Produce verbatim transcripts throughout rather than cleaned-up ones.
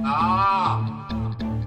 Ah.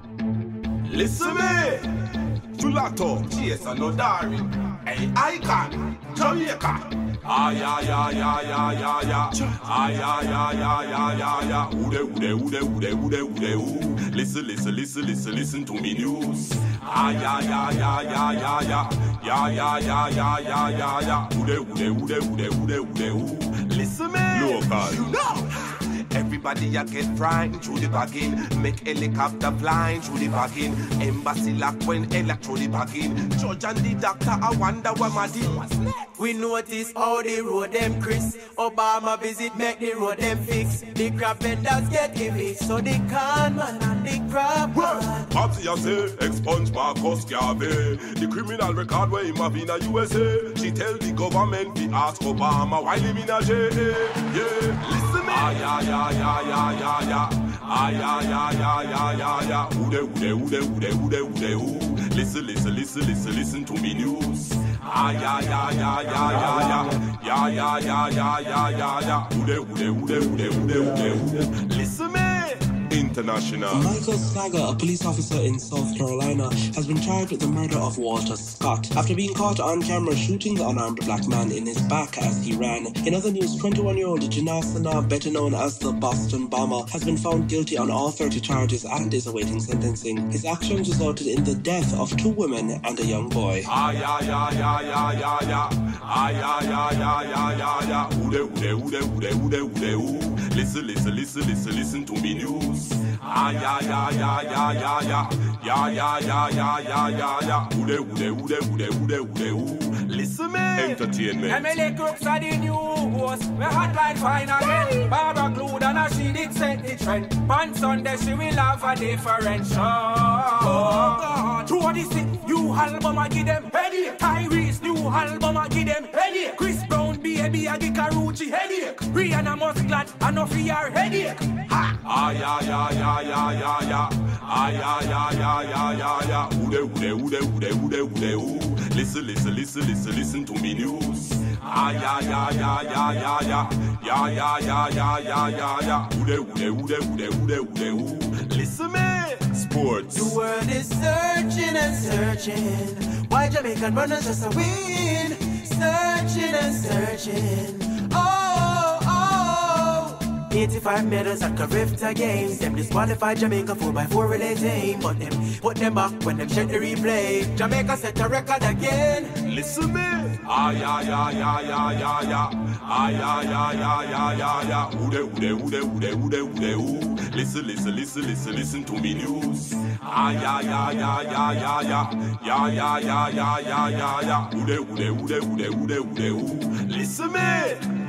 Listen me. Chulato, Chase and Nodari. Hey, Icon, Jamaica. Ay, ay, ay, ay, ay, ay, ay. Ay, ay, ay, ay, ay, ay, ay. Ude, ude, ude, ude, ude, ude, ude. Listen, listen, listen, listen, listen to me news. Ay, ay, ay, ay, ay, ay, ay. Ya, ya, ya, ya, ya, ya, ya. Ude, ude, ude, ude, ude, ude, ude. Listen me. Local. You know. Everybody a get frightened through the bagging. Make helicopter flying through the bagging. Embassy lock when electro the bagging. Judge and the doctor, I wonder what my deal was next. We notice how the road them Chris. Obama visit make the road them fix. The crab vendors get heavy, so the con man and the crab man. Popsy a say, expunge Marcus Garvey. The criminal record where him have in a U S A. She tell the government we ask Obama why him in a jail. Yeah, listen me. Ay, ay, ay, ay, ay, ay, ay. Ay, ay, ay, ay, ay, ay, ay. Ude, ude, ude, ude, ude, ude, ude. Listen, listen, listen, listen, listen to me news. Ay, ay, ay, ay, ay, ay, ay. Ya, ya, ya, ya, ya, ya, ya. Ude, ude, ude, ude, ude, ude, ude. Listen me. International. Michael Slagger, a police officer in South Carolina, has been charged with the murder of Walter Scott after being caught on camera shooting the unarmed black man in his back as he ran. In other news, twenty-one-year-old Janasana, better known as the Boston Bomber, has been found guilty on all thirty charges and is awaiting sentencing. His actions resulted in the death of two women and a young boy. Ay, ay, ay, ay, ay, ay, ay. Ay, ay, ay, ay, ay, ay, ay. Ude, ude, ude, ude, ude, ude, ude. Listen, listen, listen, listen, listen to me news. Ay, ay, ay, ay, ay, ay, ay. Ya, ya, ya, ya, ya, ya, ya. Ude, ude, ude, ude, ude, ude, ude. Listen me. Entertainment. Emily Crooks are the new host. We hot like fine again. Barbara glued and a she did set the trend. On Sunday she will have a different show. Oh God. Through this new album I give them headache. Tyrese new album I give them headache. Chris Brown baby I give Karuchi headache. Rihanna must glad and no fear headache. Ha. Ay, ay, ay, ay, ay, ay, ay. Ay, ay, ay, ay, ay, ay, ay. Ude, ude, ude, ude, ude, ude, ude. Listen, listen, listen, listen, listen to me news. Ay, ay, ay, ay, ay, ay, ay. Ya, ya, ya, ya, ya, ya, ya. Ude, ude, ude, ude, ude, ude, ude. Listen me. Sports. The world is searching and searching. Why Jamaican runners just a win? Searching and searching. Oh, oh. eighty-five medals at CARIFTA games. Them disqualified Jamaica four by four relay team. But them put them back when them check the replay. Jamaica set a record again. Listen me. Ay, ay, ay, ay, ay, ay, ay. Ay, ay, ay, ay, ay, ay, ay. Ude, ude, ude, ude, ude, ude, ude. Listen, listen, listen, listen, listen to me news. Ay, ay, ay, ay, ay, ay, ay. Ya, ya, ya, ya, ya, ya, ya. Ude, ude, ude, ude, ude, ude, ude. Listen me.